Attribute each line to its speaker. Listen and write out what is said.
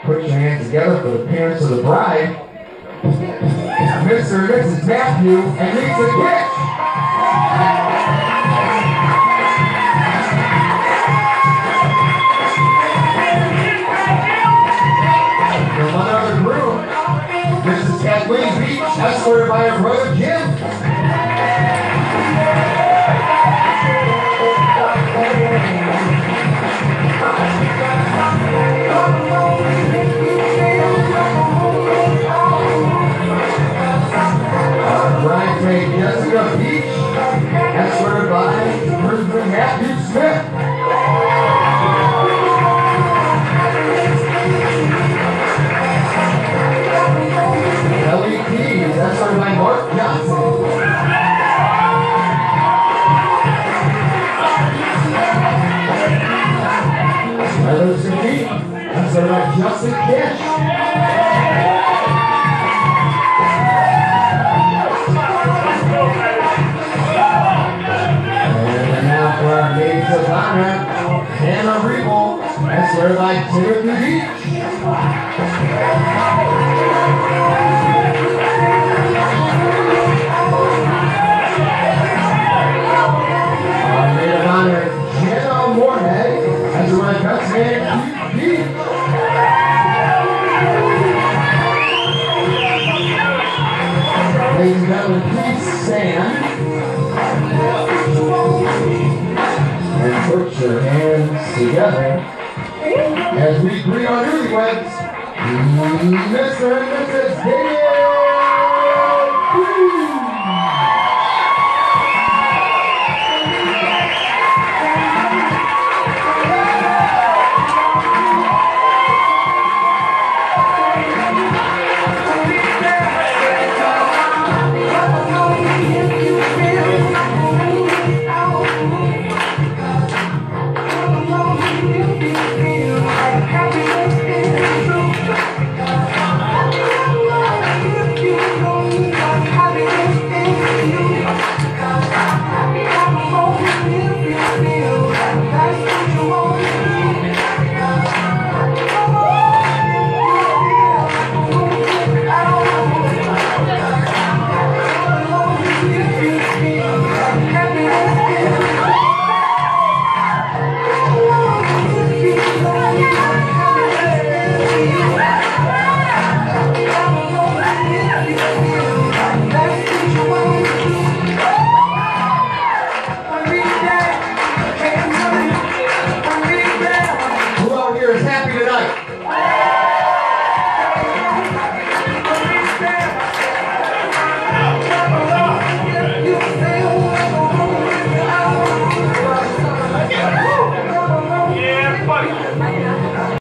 Speaker 1: Put your hands together for the parents of the bride, Mr. and Mrs. Matthew and Lisa Gish. From another group, Mrs. Kathleen Beach, escorted by her brother Jim. Bridesmaid Jessica Beach, escorted by Brisbane Matthew Smith. Ellie Keys, escorted by Mark Johnson. Heather Beach, escorted by Justin Kish. Maids of Honor, Hannah Regal, escorted by Timothy Beach. Maid of Honor, Jenna Moorhead, escorted by Bethany Beach. Ladies and gentlemen, please stand. And put your hands together as we greet our newlyweds, Mr. and Mrs. Daniel